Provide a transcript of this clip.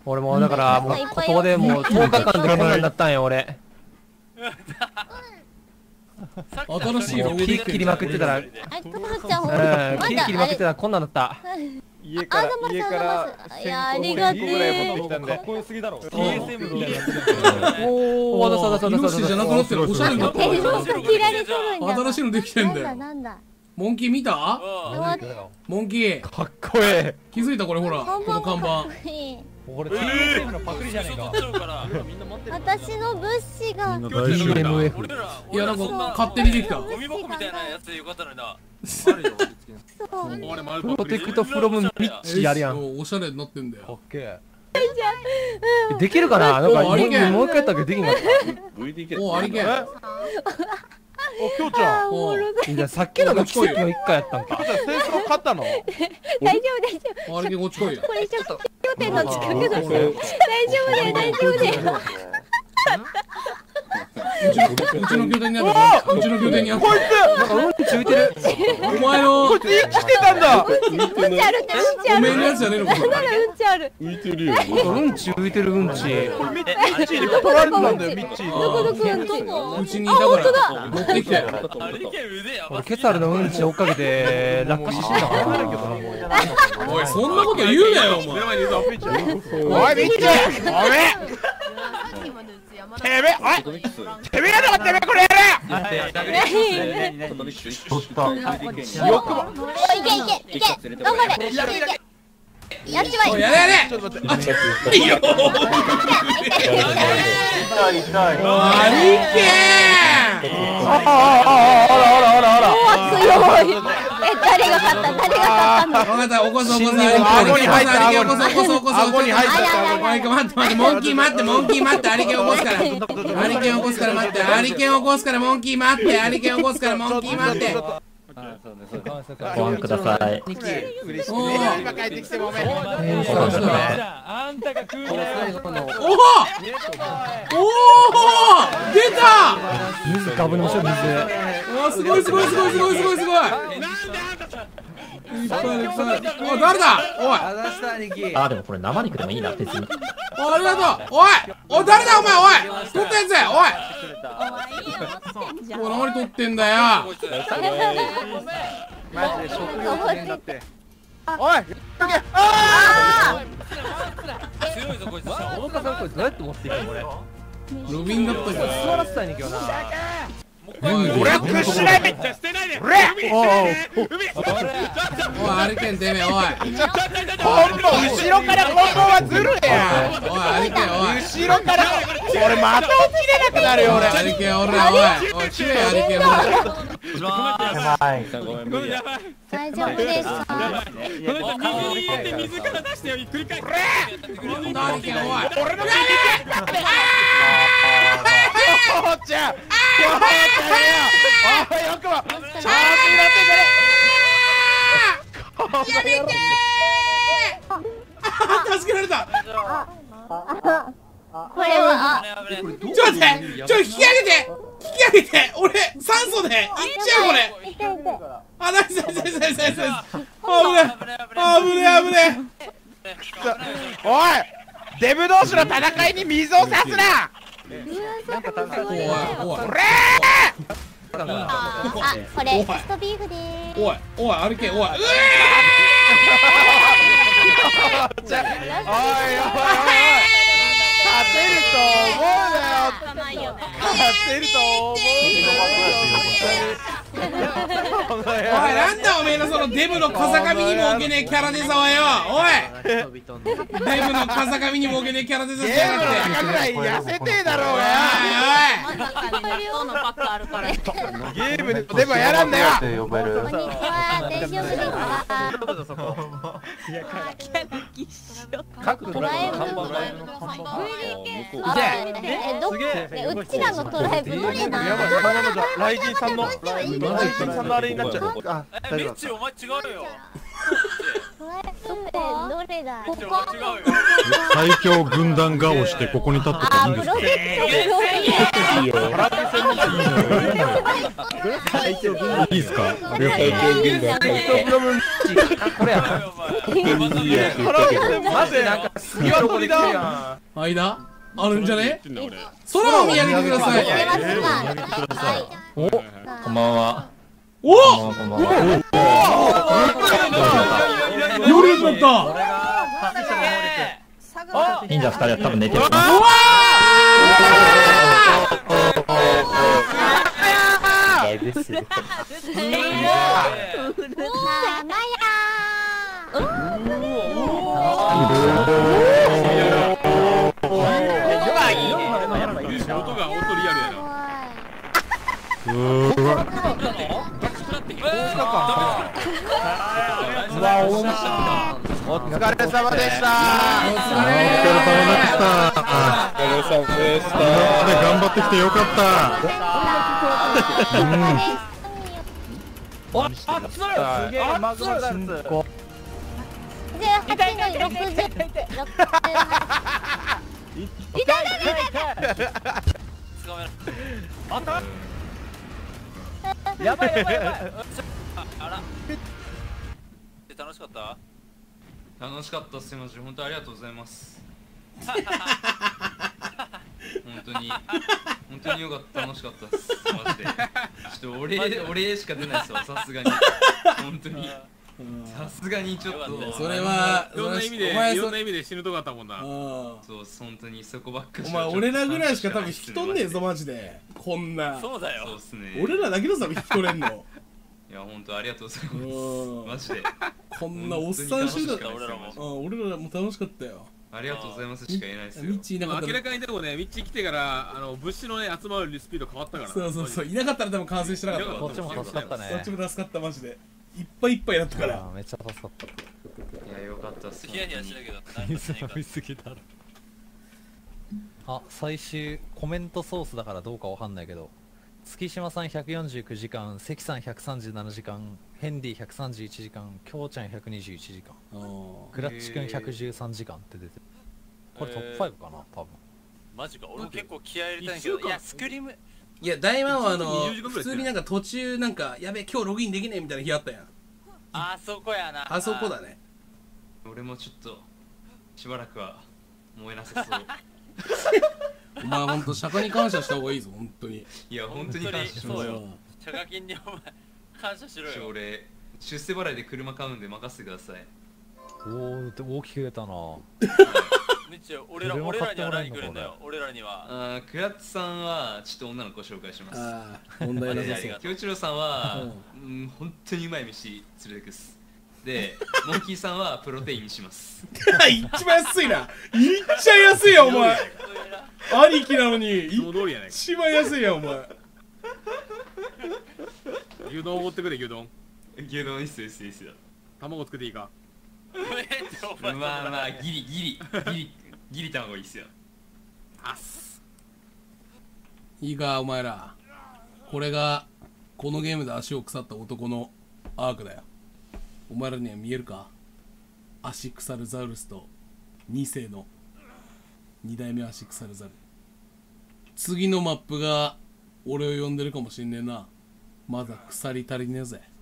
俺もだからもうここでもう10日間でこんなんだったんよ俺。 新しいロゴで切りまくってたら、切りまくってたらこんなんだった。 家からいやありがてえ。 かっこよすぎだろ。 TSM みたいな。おお、そうイノシシじゃなくなってる。おしゃれになった。新しいのできてんだよ。モンキー見た？モンキーかっこええ。 気づいたこれほらこの看板。 これ TSM のパクリじゃねえか。 私の物資が TMF。 いやなんか勝手にできた。 ゴミ箱みたいなやつでよかったのにな。 プロテクトフロムミッチやるやん。 おしゃれになってんだよ。 かっけえ。できるかな？なんかもう一回やったっけできんかった。 おありけん。 おきょうちゃん。 じゃさっきのが奇跡の一回やったんか。 戦争勝ったの？ 大丈夫大丈夫。 あれけこっち来いよ。 これ食料店の近くだ。大丈夫だよ大丈夫だよ。 うちの拠点にある。うちの拠点にある。 こいつなんかうんち浮いてる。 お前のこいつ生きてたんだ。 うんちあるってうんちある。 おめえのやつじゃねえのか。 なんならうんちある。 浮いてるよ。 うんち浮いてるうんち。 ミッチーに取られてたんだよミッチー。 どこうんち？ うちにいたから持ってきて。 俺ケツァルのうんち追っかけて落下して死んだからな。 おいそんなこと言うなよお前。 おいミッチー。おめてめえ、おいてめえやろてめえこれやれ。よくも。 いけ頑張れ。やっちまえ。 やれやれ。 ちょっと待って。 いいよ。ありけ強い。誰が勝ったの？ 分かった起こそう起こそう。 顎に入った。 顎に入った。待ってモンキー待ってアリケン起こすから待ってアリケン起こすからモンキー待ってアリケン起こすからモンキー待って。 ご覧ください。 嬉しい。今帰ってきてもめ。 あんたが食うなよ。 おお出た。 水かぶりましょう水。 すごい。いっぱいおい誰だおい。 あでもこれ生肉でもいいな鉄に。 ありがとう。おい誰だお前おい取ったやつおい何取ってんだよ。 マジで食料危険だって。おい強いぞこいつ。 大岡さんこれどうやって持っていくのこれ。 ロビンだったじゃん。 座らせたいねんけどな。 俺は屈しない。 捨てないで。 俺おいアリケンてめえおい。 後ろからコンボはずるいや。 おいアリケンおい。 後ろから俺また起きれなくなるよ俺。 アリケンおらおい切れアリケンおら。 大丈夫ですか？ 水から出してよ。繰り返す。 アリケンおい。 俺のおっちゃん。おいよくも。調子に乗ってくれ。 やめてー。助けられた。 これはちょっと待って引き上げて俺酸素でいっちゃうこれ。あナイス危ねおいデブ同士の戦いに水を差すな。 これローストビーフでーす。 おいアリケンおい勝てると思うなよ。勝てると思うおいなんだおめえのそのデブの風上にも置けねえキャラデザはよ。おいデブの風上にも置けねえキャラデザしやがって。 ゲームの中ぐらい痩せてえだろうがよ。ゲームでデブはやらんだよ。 こんにちは、大丈夫ですか？ 各ドライブのうちらのトライブどれな？ ライジンさんのあれになっちゃう。 ミッチお前違うよ。 どれだ。ここ。 最強軍団顔してここに立ってていいんですか？いいよ。いいですか？ありがとうございます。 これやな。マジなんかすげえとこで来てるやん。 間あるんじゃね？空を見上げてください。 お、こんばんは。 お！ こんばんは。 夜になった。 忍者2人は多分寝てる。 お疲れ様でした。 頑張ってきてよかった。 すげえマグマダンス。 やばいやばいやばい。 楽しかった？ 楽しかったっす。マジ本当ありがとうございます。本当によかった。楽しかったっす。マジで。ちょっと俺しか出ないっすわ。さすがに。本当に。さすがにちょっと。 それはいろんな意味で死ぬとこだったもんな。 そう本当にそこばっかり。 お前俺らぐらいしか多分引き取んねえぞマジで。こんな。 そうだよ。 そうっすね。 俺らだけのさ引き取れんの。 いや本当ありがとうございます。マジで。 こんなおっさん集団だ。 俺らも楽しかったよ。 ありがとうございますしか言えないですよ。 ミッチいなかったら明らかにでもね、ミッチ来てから物資のね集まるスピード変わったから。 そういなかったら多分完成してなかった。 こっちも助かったね。 こっちも助かったマジで。いっぱいいっぱいだったから。 めっちゃ助かった。 いやよかったっす。 ヒヤヒヤしてたけど。 飲みすぎだろ。あ、最終コメントソースだからどうかわかんないけど、月島さん149時間、関さん137時間、ヘンディ131時間、きょうちゃん121時間、クラッチくん113時間って出てる。これトップ5かな多分。 マジか。俺も結構気合い入れたんやけど。いやスクリーム。 いや大魔王は普通になんか途中なんかやべえ今日ログインできねえみたいな日あったやん。 あそこやな。 あそこだね。 俺もちょっとしばらくは燃えなさそう。 お前ほんと釈迦に感謝した方がいいぞ本当に。 いや本当に感謝します。 そうよ。釈迦金にお前感謝しろよ。 俺出世払いで車買うんで任せてください。 大きく出たな。 めっちゃ俺らには何来るんだよ。俺らには。 クラッツさんはちょっと女の子紹介します。 問題なさそう。 京一郎さんは本当にうまい飯連れてくっす。でモンキーさんはプロテインにします。 一番安いな。いっちゃ安いやお前。兄貴なのに一番安いやお前。 牛丼おごってくれ牛丼。 牛丼いいっすよいいっすよ。 卵つけていいか。 まあギリ卵いいっすよ。 いいかお前ら、これがこのゲームで足を腐った男のアークだよ。お前らには見えるか？足腐るザウルスと2世の2代目足腐るザル。次のマップが俺を呼んでるかもしんねえな。まだ腐り足りねえぜ。